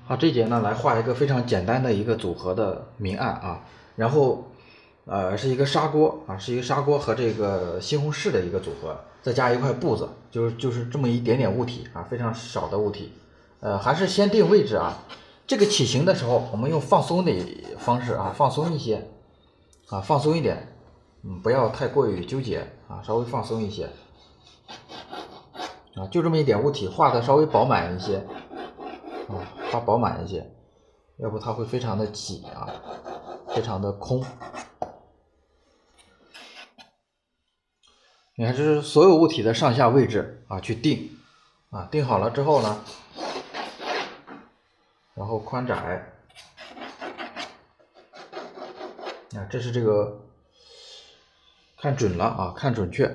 好，这节呢来画一个非常简单的一个组合的明暗啊，然后是一个砂锅啊，是一个砂锅和这个西红柿的一个组合，再加一块布子，就是这么一点点物体啊，非常少的物体，还是先定位置啊。这个起形的时候，我们用放松的方式啊，放松一些啊，放松一点，不要太过于纠结啊，稍微放松一些啊，就这么一点物体，画的稍微饱满一些啊，画饱满一些，要不它会非常的挤啊，非常的空。你看，这是所有物体的上下位置啊，去定啊，定好了之后呢，然后宽窄啊，这是这个看准了啊，看准确。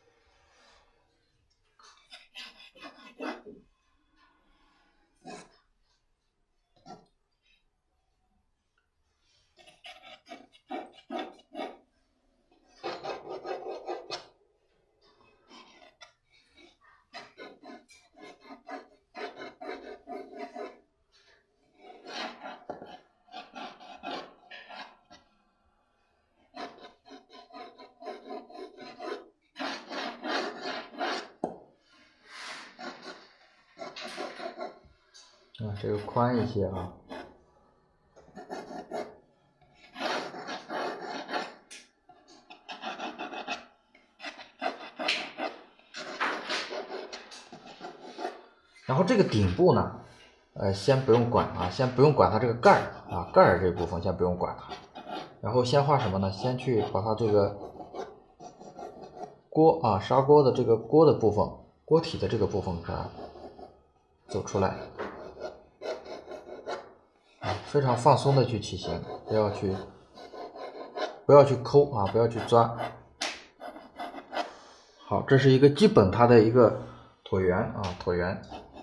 啊，这个宽一些啊。然后这个顶部呢，先不用管啊，先不用管它这个盖儿啊，盖儿这部分先不用管它。然后先画什么呢？先去把它这个锅啊，砂锅的这个锅的部分，锅体的这个部分给它走出来。非常放松的去起形，不要去抠啊，不要去钻。好，这是一个基本它的一个椭圆啊，椭圆。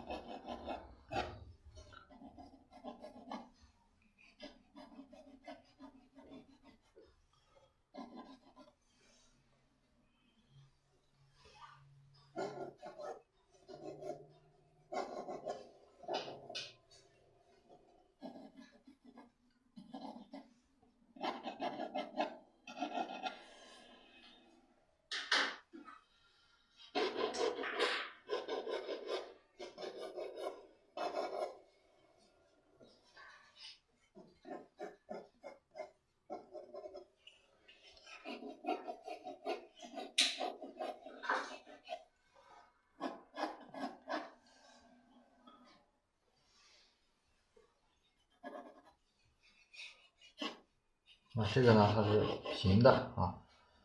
啊，这个呢它是平的啊。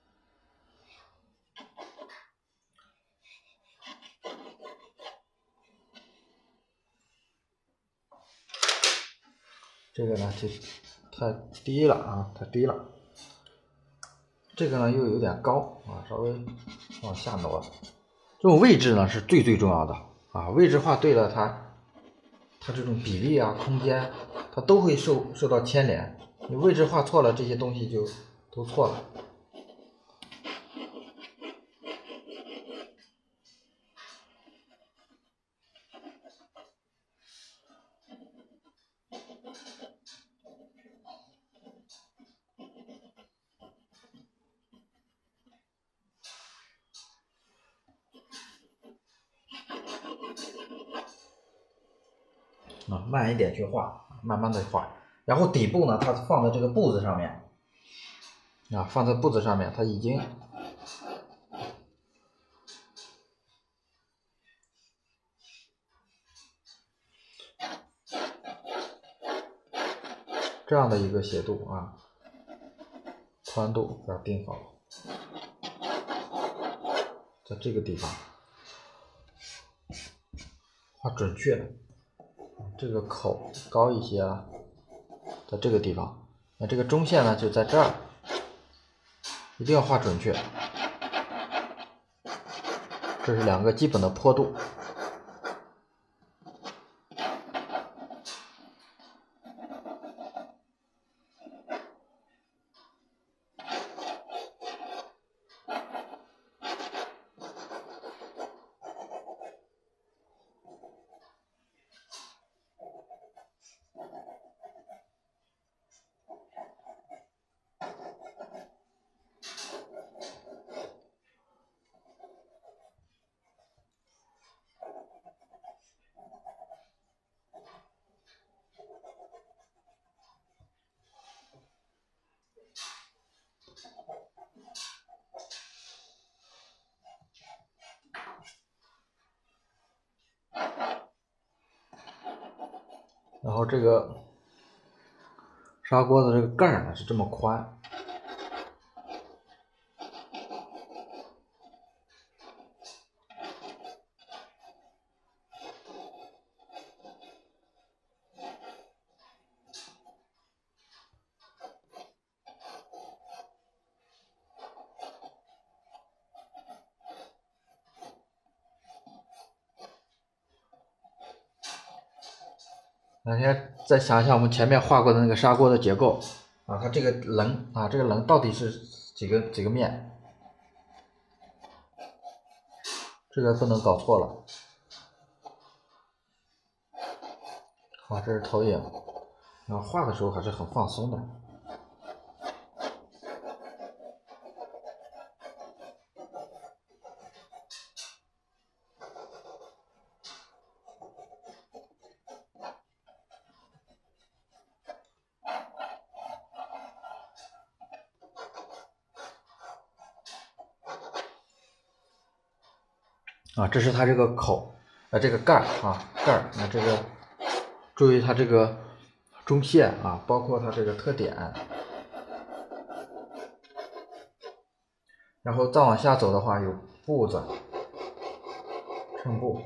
这个呢就太低了啊，太低了。这个呢又有点高啊，稍微往下挪。这种位置呢是最重要的啊，位置画对了，它这种比例啊、空间，它都会受到牵连。你位置画错了，这些东西就都错了。啊，慢一点去画，慢慢的画。然后底部呢，它放在这个布子上面，啊，放在布子上面，它已经这样的一个斜度啊，宽度要定好，在这个地方画准确的，这个口高一些啊，在这个地方，那这个中线呢就在这儿，一定要画准确。这是两个基本的坡度。 然后这个砂锅的这个盖儿呢是这么宽。那现在再想一想我们前面画过的那个砂锅的结构啊，它这个棱啊，这个棱到底是几个面？这个不能搞错了。好，这是投影，然后画的时候还是很放松的。啊，这是它这个口，这个盖儿啊，盖儿，那这个注意它这个中线啊，包括它这个特点，然后再往下走的话有步子，衬布，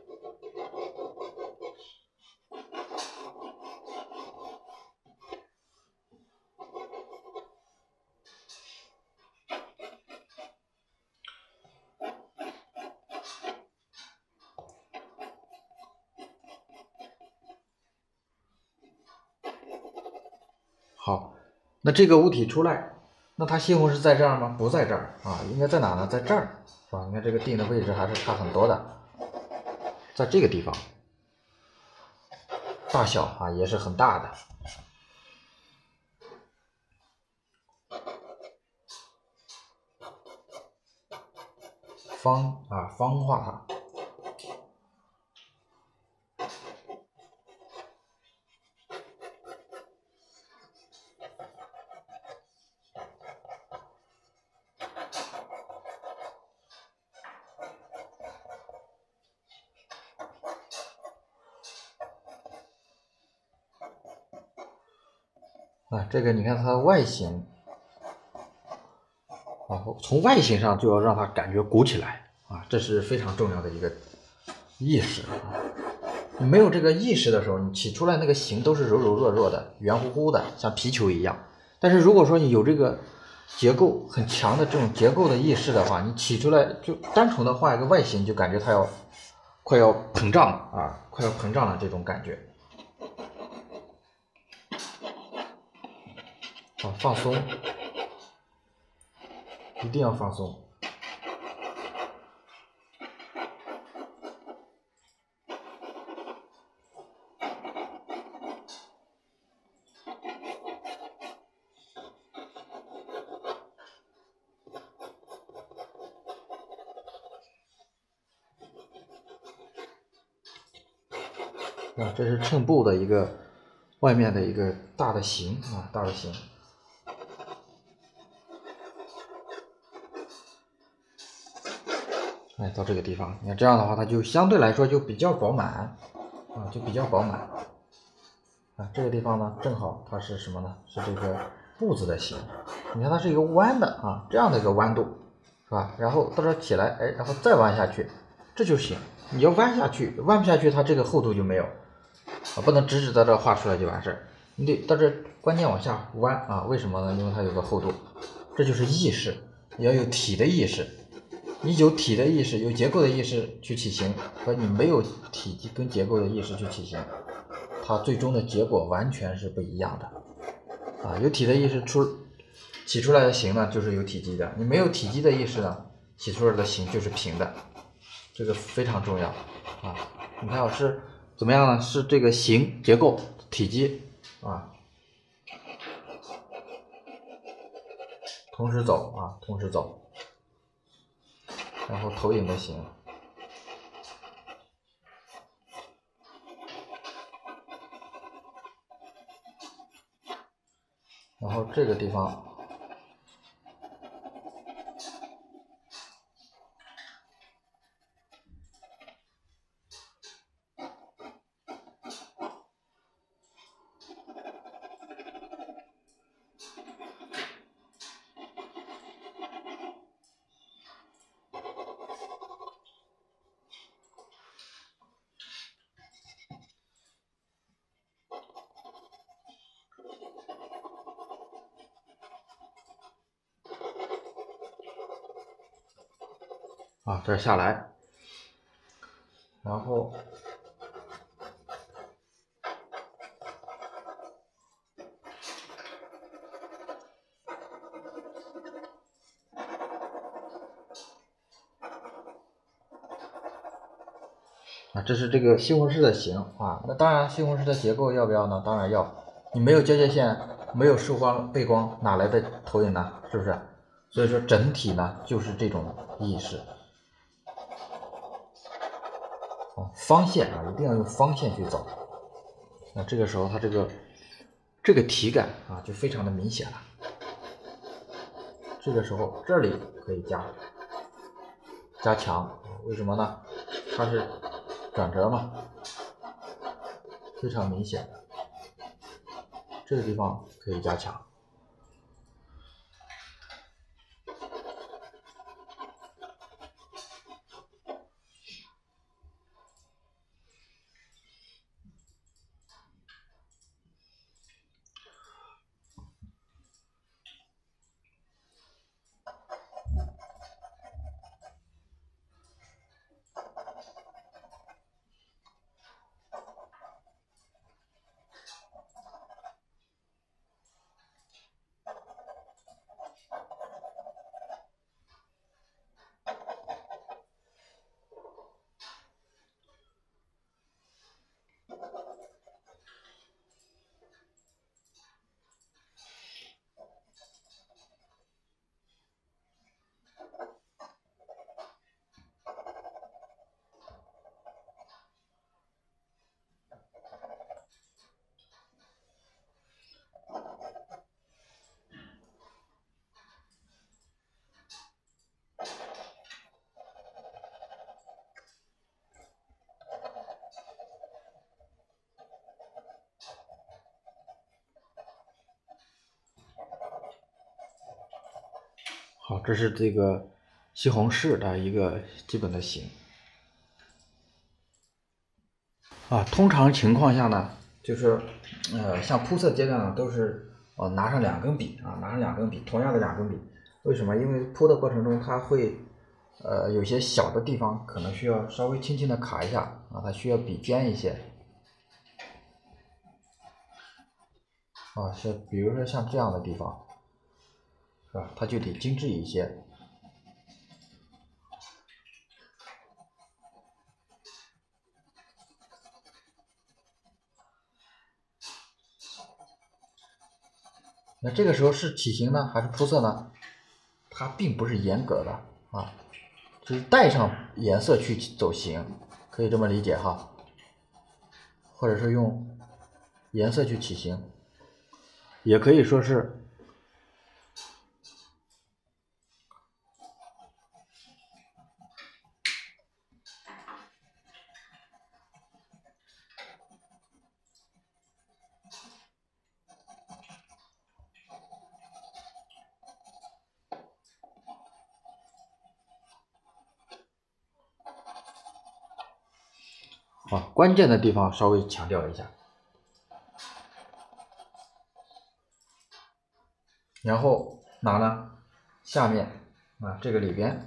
好，那这个物体出来，那它西红柿在这儿吗？不在这儿啊，应该在哪呢？在这儿，是吧？你看这个定的位置还是差很多的，在这个地方，大小啊也是很大的。方化它。啊，这个你看它的外形，然后从外形上就要让它感觉鼓起来啊，这是非常重要的一个意识啊。你没有这个意识的时候，你起出来那个形都是柔柔弱弱的、圆乎乎的，像皮球一样。但是如果说你有这个结构很强的这种结构的意识的话，你起出来就单纯的画一个外形，就感觉它快要膨胀了啊，快要膨胀了这种感觉。啊，放松，一定要放松。啊，这是衬布的一个外面的一个大的形啊，大的形。哎，到这个地方，你看这样的话，它就相对来说就比较饱满啊，就比较饱满。啊，这个地方呢，正好它是什么呢？是这个步子的形。你看它是一个弯的啊，这样的一个弯度，是吧？然后到这起来，哎，然后再弯下去，这就行。你要弯下去，弯不下去，它这个厚度就没有啊，不能直直在这画出来就完事儿。你得到这关键往下弯啊，为什么呢？因为它有个厚度，这就是意识，你要有体的意识。你有体的意识，有结构的意识去起形，和你没有体积跟结构的意识去起形，它最终的结果完全是不一样的。啊，有体的意识起出来的形呢，就是有体积的；你没有体积的意识呢，起出来的形就是平的。这个非常重要啊！你看我是怎么样呢？是这个形、结构、体积啊，同时走啊，同时走。然后投影的形，然后这个地方啊，这儿下来，然后啊，这是这个西红柿的形啊。那当然，西红柿的结构要不要呢？当然要。你没有交界线，没有受光背光，哪来的投影呢？是不是？所以说整体呢就是这种意识。方线啊，一定要用方线去找。那这个时候它这个体感啊就非常的明显了。这个时候这里可以加强，为什么呢？它是转折嘛，非常明显的。这个地方可以加强。好，这是这个西红柿的一个基本的形啊。通常情况下呢，就是像铺色阶段呢，都是拿上2根笔啊，拿上2根笔，同样的2根笔。为什么？因为铺的过程中，它会有些小的地方可能需要稍微轻轻的卡一下啊，它需要笔尖一些啊，比如说像这样的地方，是吧？它就得精致一些。那这个时候是起形呢，还是铺色呢？它并不是严格的啊，就是带上颜色去走形，可以这么理解哈。或者是用颜色去起形，也可以说是关键的地方稍微强调一下，然后哪呢？下面啊，这个里边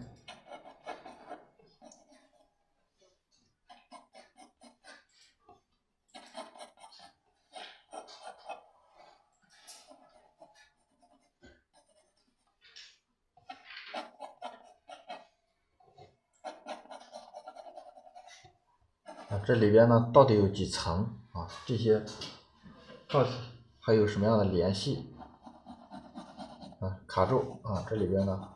啊，这里边呢到底有几层啊？这些到底还有什么样的联系啊？卡住啊，这里边呢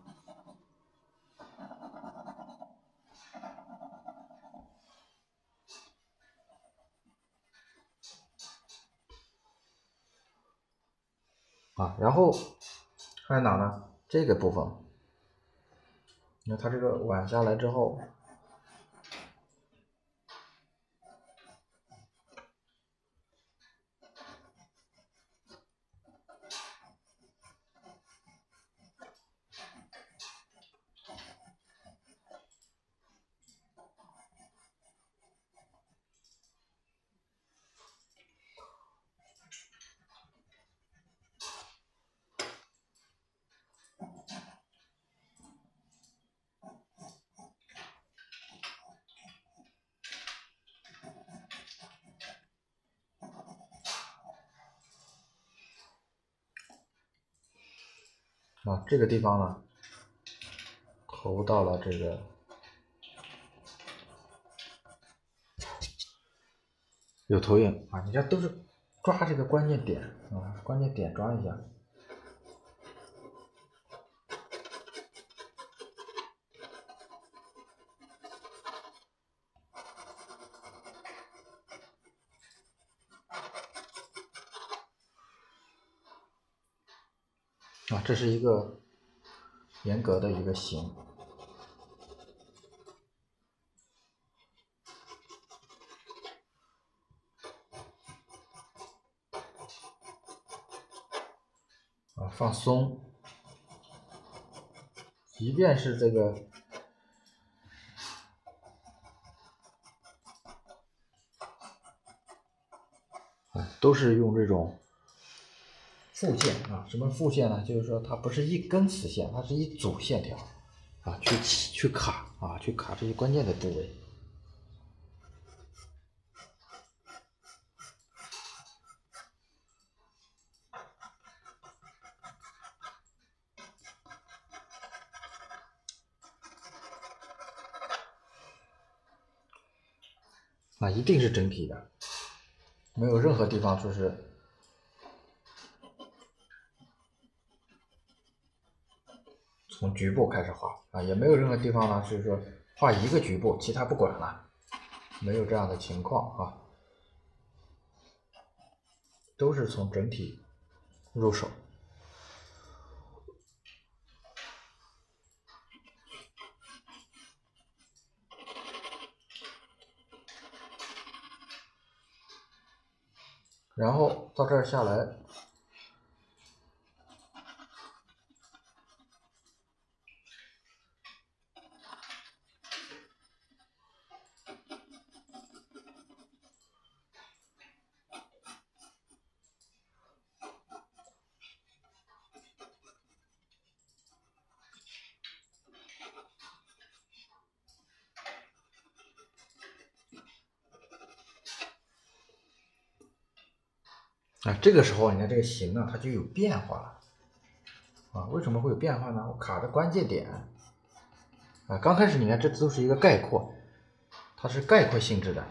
啊，然后还有哪呢？这个部分，你看它这个挽下来之后。 啊，这个地方呢投到了这个有投影啊，你这都是抓这个关键点啊，关键点抓一下。啊，这是一个严格的一个形。啊，放松，即便是这个都是用这种复线啊，什么复线呢？就是说它不是一根死线，它是一组线条啊，去卡啊，去卡这些关键的部位。啊，一定是整体的，没有任何地方说是从局部开始画啊，也没有任何地方呢是说画一个局部，其他不管了，没有这样的情况啊，都是从整体入手。然后到这儿下来，啊，这个时候你看这个形呢，它就有变化了啊。为什么会有变化呢？我卡的关键点啊，刚开始你看这都是一个概括，它是概括性质的。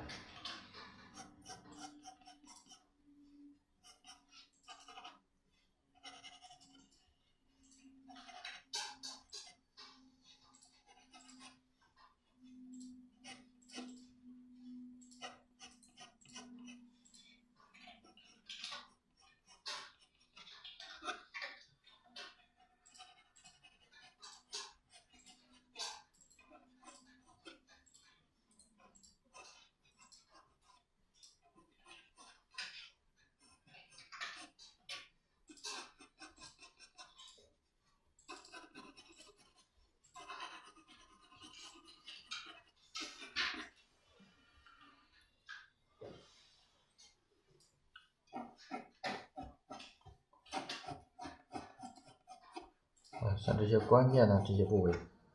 啊，像这些关键的这些部位，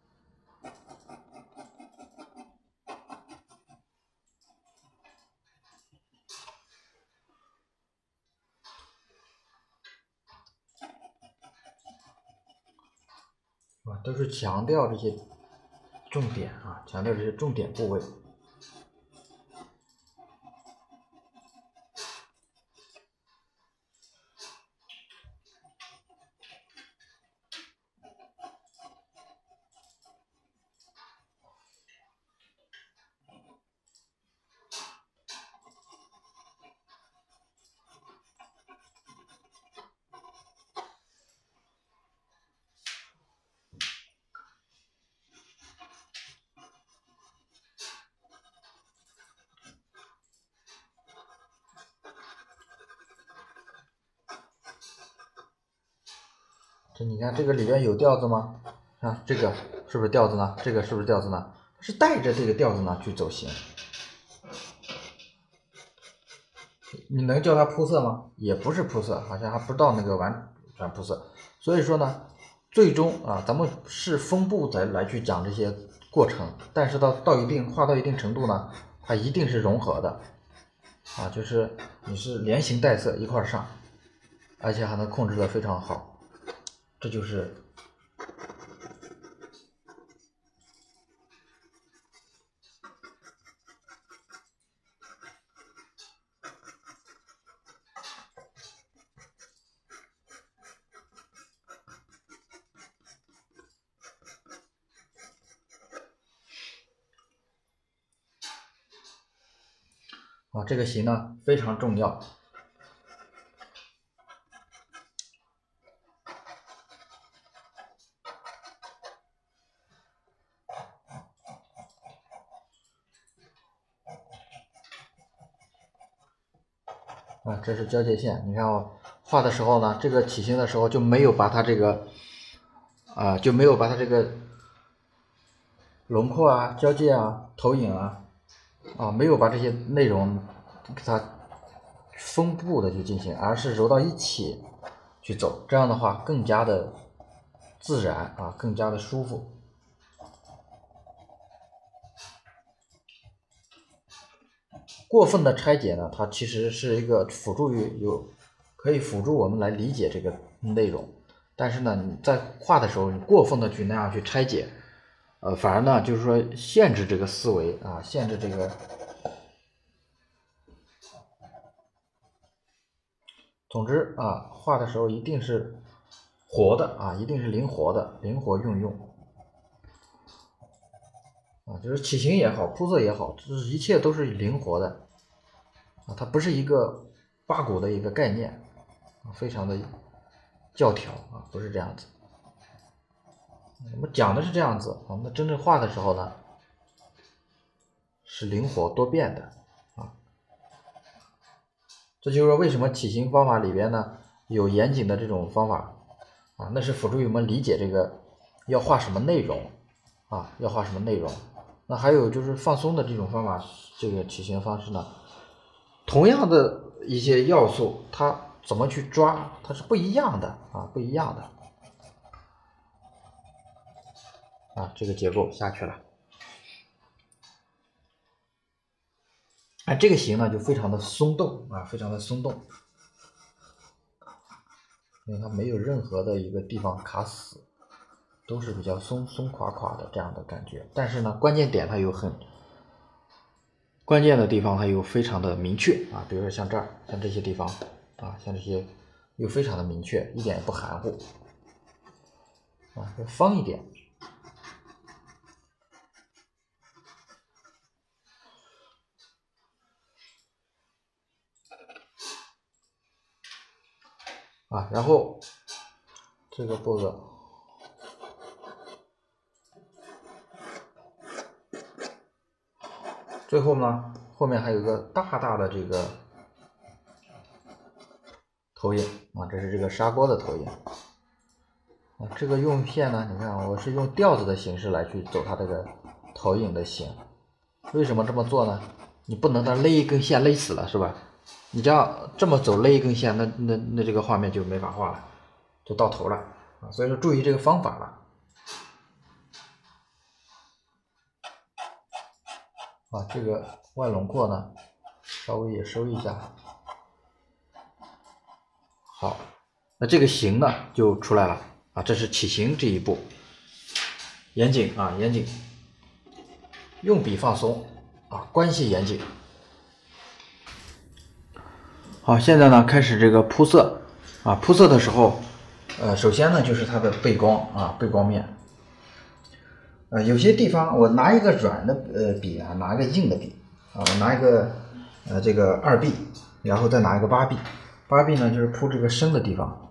啊，都是强调这些重点啊，强调这些重点部位。这你看这个里边有调子吗？啊，这个是不是调子呢？这个是不是调子呢？是带着这个调子呢去走形。你能叫它铺色吗？也不是铺色，好像还不到那个完全铺色。所以说呢，最终啊，咱们是分步的来去讲这些过程，但是画到一定程度呢，它一定是融合的啊，就是你是连形带色一块上，而且还能控制的非常好。这就是啊，这个形呢非常重要。啊，这是交界线，你看我画的时候呢，这个起形的时候就没有把它这个轮廓啊、交界啊、投影啊，没有把这些内容给它分布的去进行，而是揉到一起去走，这样的话更加的自然啊，更加的舒服。过分的拆解呢，它其实是一个可以辅助我们来理解这个内容，但是呢，你在画的时候，你过分的去那样去拆解，反而呢，就是说限制这个思维啊，限制这个。总之啊，画的时候一定是活的啊，一定是灵活的，灵活运用啊，就是起形也好，铺色也好，这一切都是灵活的啊，它不是一个八股的一个概念啊，非常的教条啊，不是这样子。我们讲的是这样子，我们真正画的时候呢，是灵活多变的啊。这就是说为什么起形方法里边呢有严谨的这种方法啊，那是辅助于我们理解这个要画什么内容啊，要画什么内容。那还有就是放松的这种方法，这个起形方式呢，同样的一些要素，它怎么去抓，它是不一样的啊，不一样的啊，这个结构下去了。这个形呢就非常的松动啊，非常的松动，因为它没有任何的一个地方卡死，都是比较松垮的这样的感觉。但是呢，关键点它有很关键的地方，它又非常的明确啊，比如说像这儿，像这些地方啊，像这些又非常的明确，一点也不含糊啊，就方一点。啊，然后这个步子，最后呢，后面还有一个大的这个投影啊，这是这个砂锅的投影啊。这个用线呢，你看我是用调子的形式来去走它这个投影的形。为什么这么做呢？你不能让勒一根线勒死了，是吧？你这么走勒一根线，那这个画面就没法画了，就到头了啊。所以说注意这个方法了啊。这个外轮廓呢，稍微也收一下。好，那这个形呢就出来了啊。这是起形这一步，严谨啊，严谨，用笔放松啊，关系严谨。好，现在呢开始这个铺色啊，铺色的时候，首先呢就是它的背光啊，背光面。有些地方我拿一个软的笔啊，拿一个硬的笔啊，我拿一个这个2B，然后再拿一个8B，8B呢就是铺这个深的地方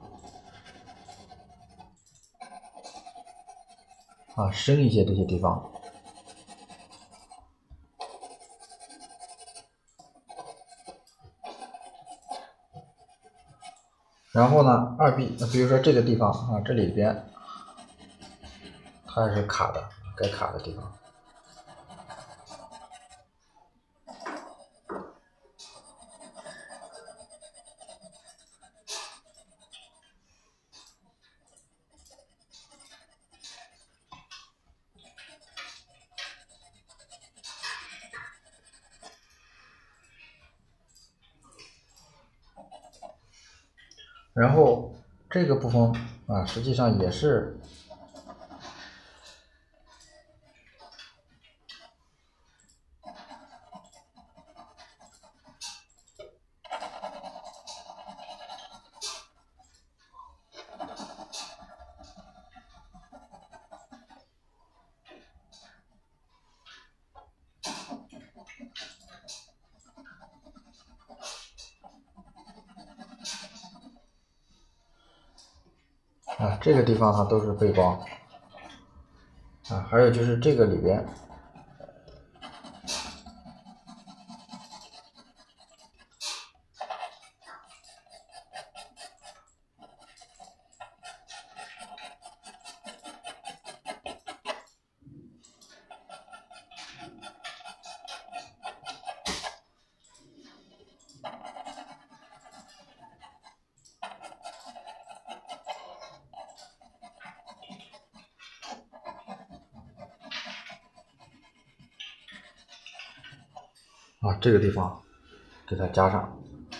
啊，深一些这些地方。然后呢，2B，比如说这个地方啊，这里边它是卡的，该卡的地方。然后这个部分啊，实际上也是啊，这个地方它都是背光啊，还有就是这个里边。啊，这个地方给它加上。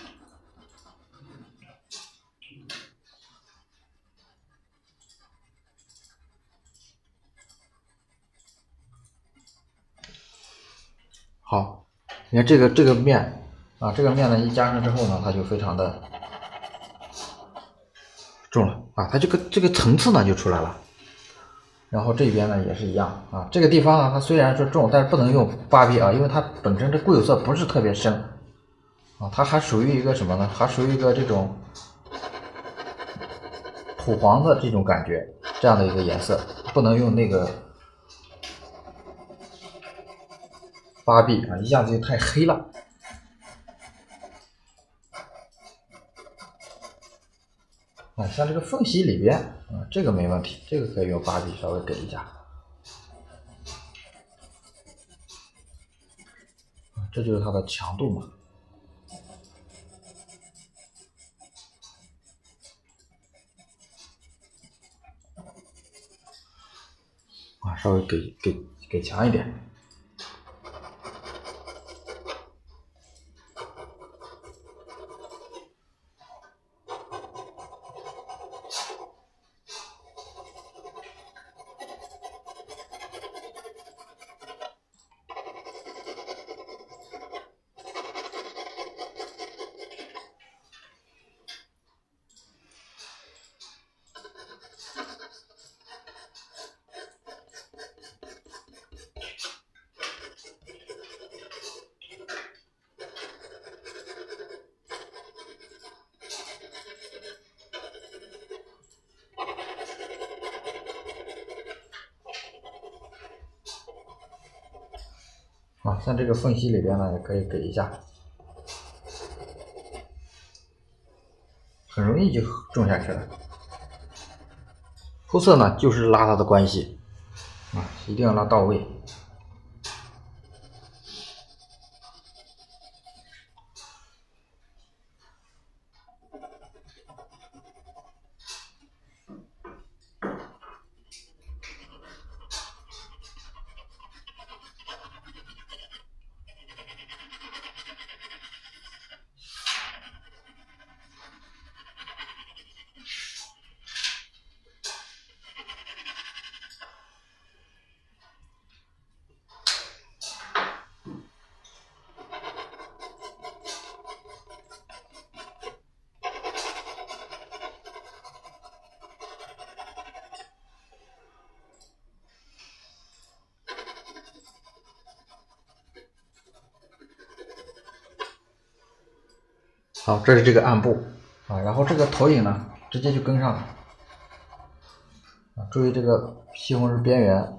好，你看这个面啊，这个面呢一加上之后呢，它就非常的重了啊，它这个层次呢就出来了。然后这边呢也是一样啊，这个地方呢它虽然说重，但是不能用8B啊，因为它本身这固有色不是特别深啊，它还属于一个什么呢？还属于一个这种土黄的这种感觉，这样的一个颜色，不能用那个8B啊，一下子就太黑了。啊，像这个缝隙里边啊，这个没问题，这个可以用8B稍微给一下。这就是它的强度嘛。啊，稍微给强一点。啊，像这个缝隙里边呢，也可以给一下，很容易就种下去了。铺色呢，就是拉它的关系啊，一定要拉到位。好，这是这个暗部啊，然后这个投影呢，直接就跟上了啊，注意这个西红柿边缘。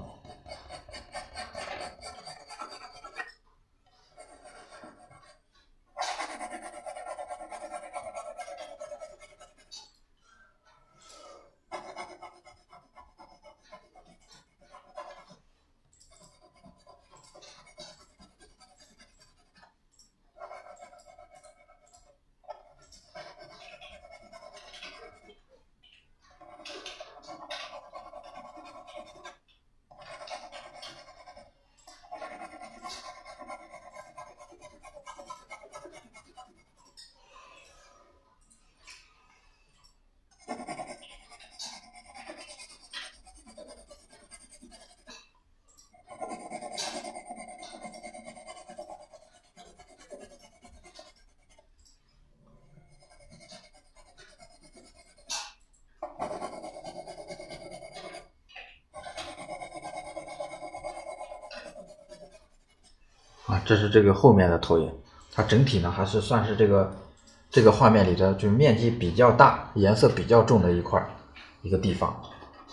啊，这是这个后面的投影，它整体呢还是算是这个画面里的就面积比较大、颜色比较重的一块一个地方。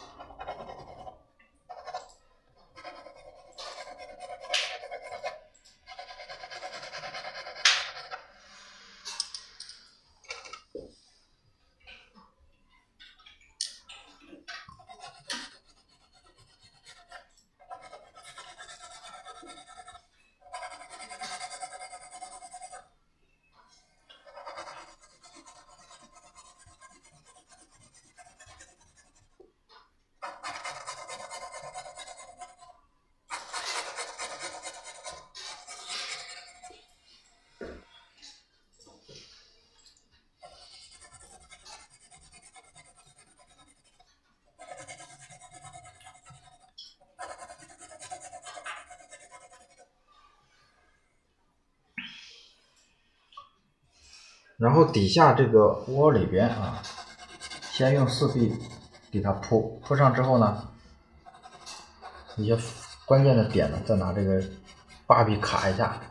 然后底下这个窝里边啊，先用4B给它铺上之后呢，一些关键的点呢，再拿这个把柄卡一下。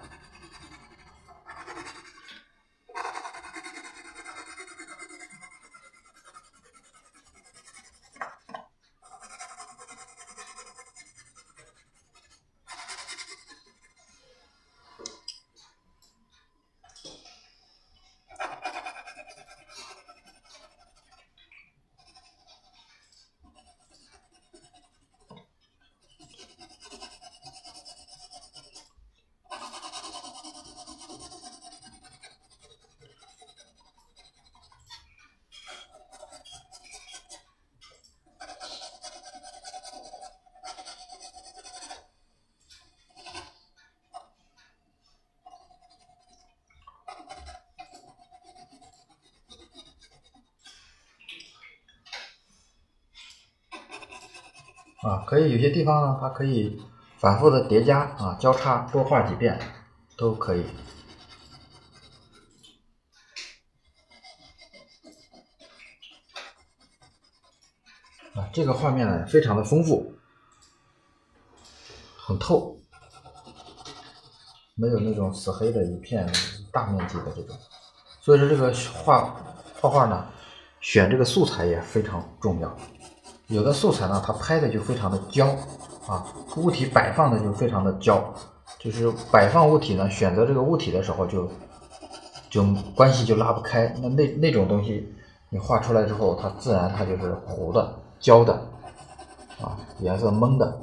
可以有些地方呢，它可以反复的叠加交叉多画几遍都可以。这个画面呢非常的丰富，很透，没有那种死黑的一片大面积的这种，所以说这个画画呢，选这个素材也非常重要。有的素材呢，它拍的就非常的焦物体摆放的就非常的焦，就是摆放物体呢，选择这个物体的时候就关系就拉不开。那种东西你画出来之后，它自然它就是糊的、焦的颜色蒙的，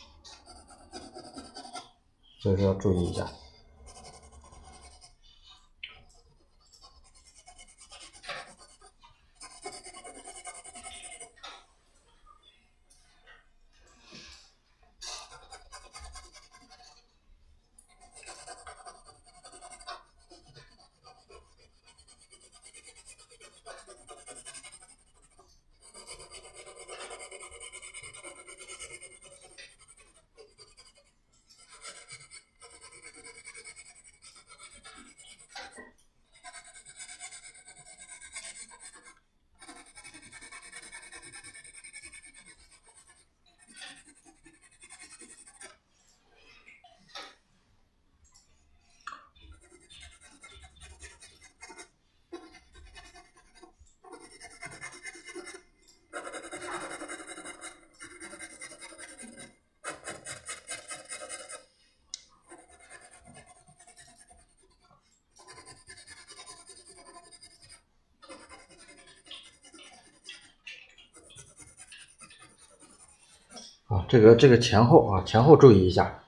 所以说要注意一下。这个前后注意一下。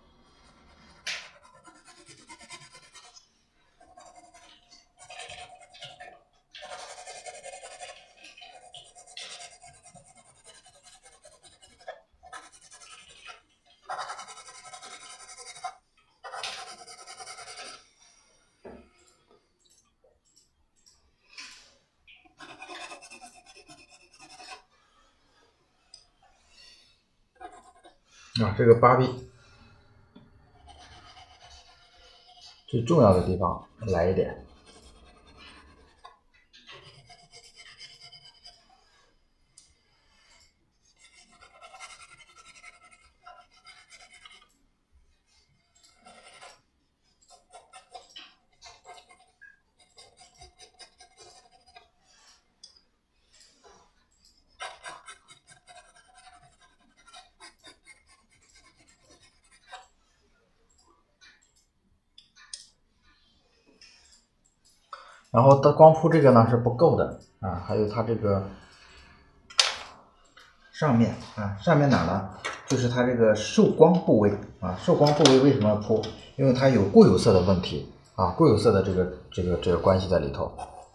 这个把柄最重要的地方来一点。 然后它光铺这个呢是不够的啊，还有它这个上面啊，上面哪呢？就是它这个受光部位啊，受光部位为什么要铺？因为它有固有色的问题啊，固有色的这个关系在里头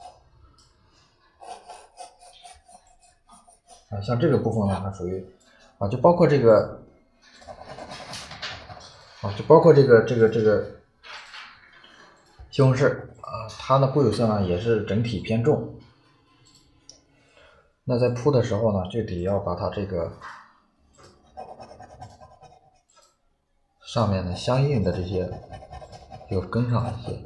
啊，像这个部分呢，它属于啊，就包括这个啊，就包括这个西红柿啊，它的固有色呢也是整体偏重。那在铺的时候呢，就得要把它这个上面的相应的这些就跟上一些。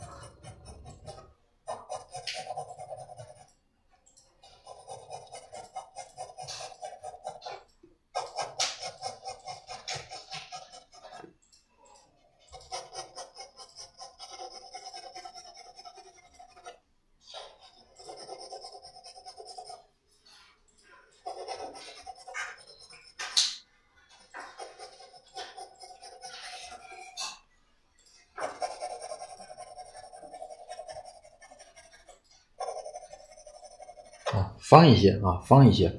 方一些啊，方一些。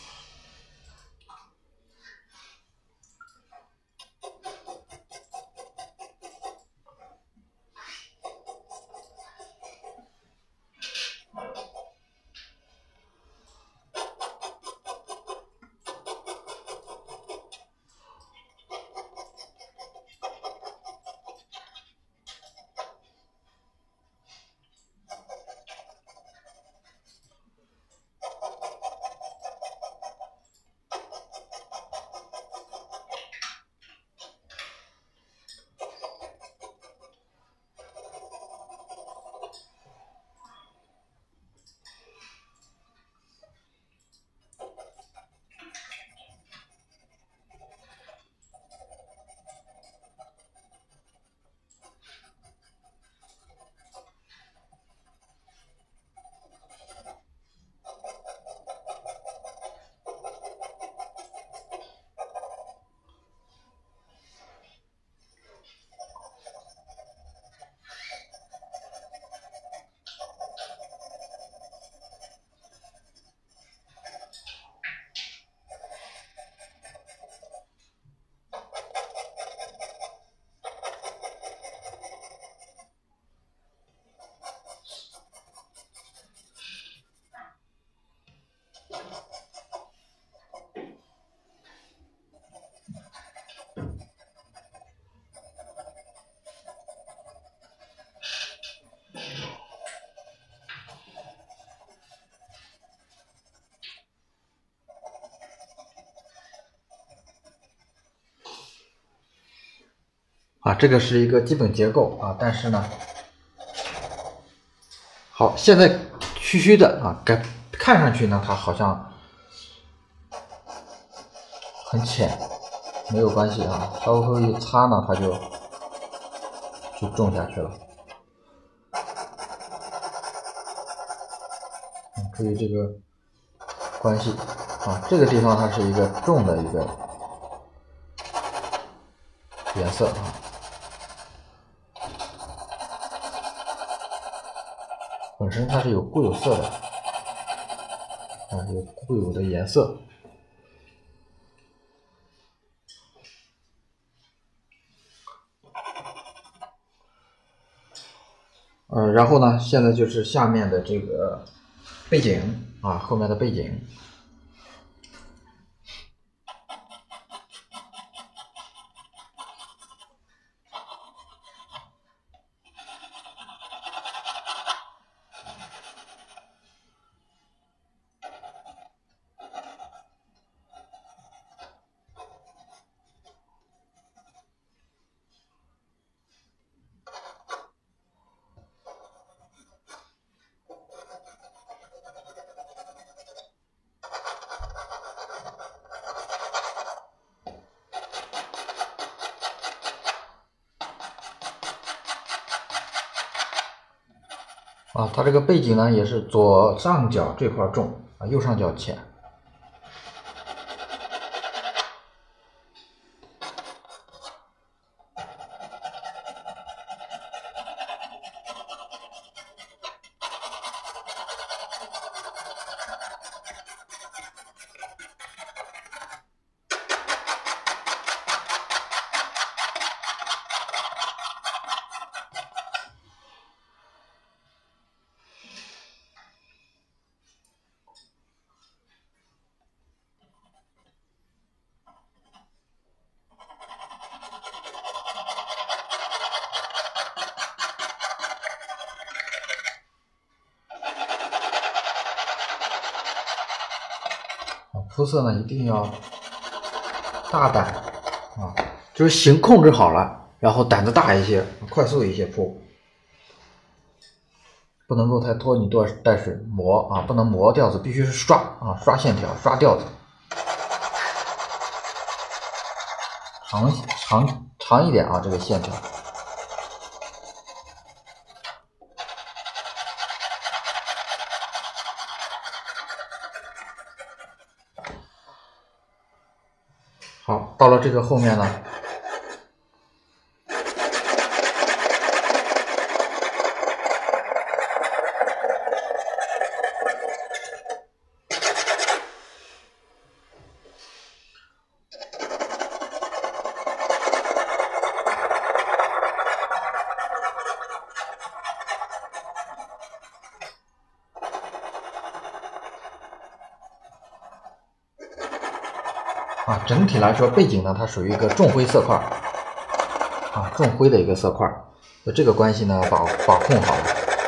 啊，这个是一个基本结构啊，但是呢，好，现在虚虚的啊，看上去呢，它好像很浅，没有关系啊，稍微一擦呢，它就种下去了。注意这个关系啊，这个地方它是一个重的一个颜色啊。本身它是有固有色的，啊，有固有的颜色。然后呢，现在就是下面的这个背景啊，后面的背景。啊，它这个背景呢也是左上角这块重啊，右上角浅。 铺色呢一定要大胆啊，就是形控制好了，然后胆子大一些，快速一些铺，不能够太拖泥带水磨啊，不能磨调子，必须是刷啊，刷线条，刷调子，长一点啊，这个线条。好，到了这个后面呢，啊，整体来说背景呢，它属于一个重灰色块啊，重灰的一个色块，这个关系呢把控好了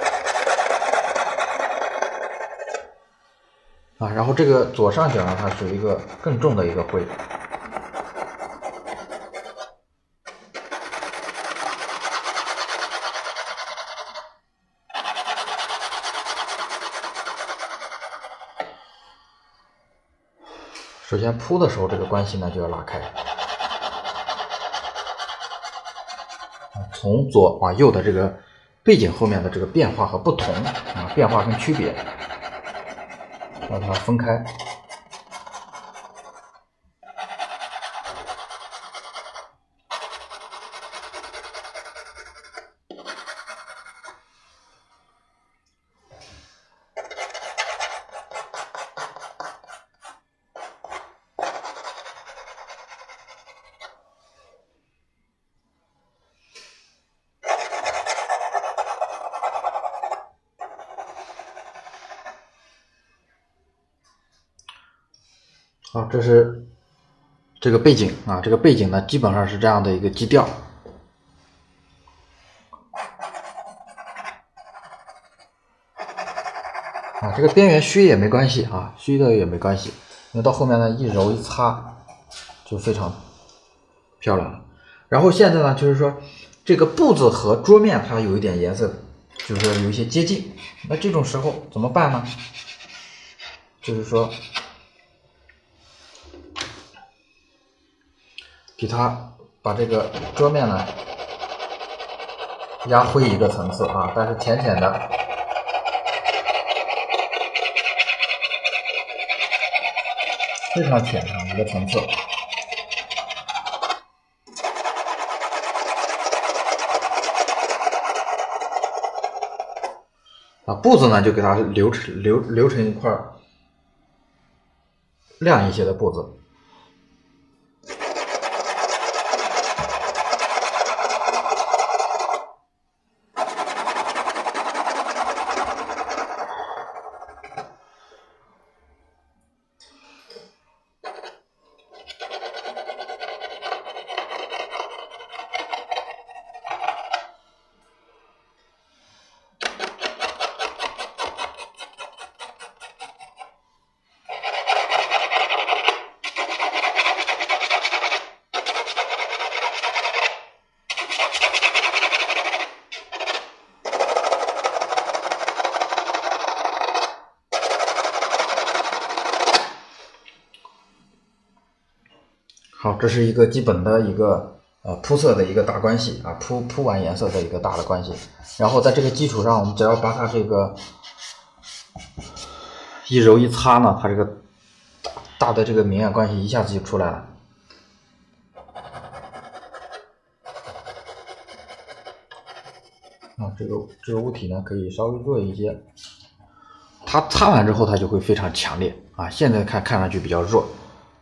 啊，然后这个左上角呢，它属于一个更重的一个灰。首先铺的时候，这个关系呢就要拉开，从左往右的这个背景后面的这个变化和不同啊，变化跟区别，让它分开。好，这是这个背景啊，这个背景呢基本上是这样的一个基调。啊，这个边缘虚也没关系啊，虚的也没关系，因为到后面呢一揉一擦就非常漂亮了。然后现在呢，就是说这个布子和桌面它有一点颜色，就是说有一些接近，那这种时候怎么办呢？就是说给它把这个桌面呢压灰一个层次啊，但是浅浅的，非常浅啊一个层次。啊，布子呢就给它留成一块亮一些的布子。好，这是一个基本的一个铺色的一个大关系啊，铺完颜色的一个大的关系。然后在这个基础上，我们只要把它这个一揉一擦呢，它这个大的这个明暗关系一下子就出来了。啊，这个物体呢可以稍微弱一些，它擦完之后它就会非常强烈啊，现在看上去比较弱。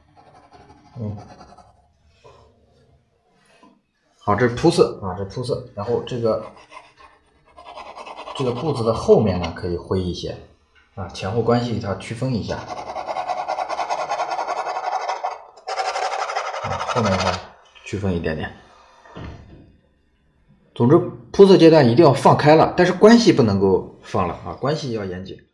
好，这是铺色啊，这铺色，然后这个布子的后面呢可以灰一些啊，前后关系它区分一下，后面它区分一点点。总之，铺色阶段一定要放开了，但是关系不能够放了啊，关系要严谨。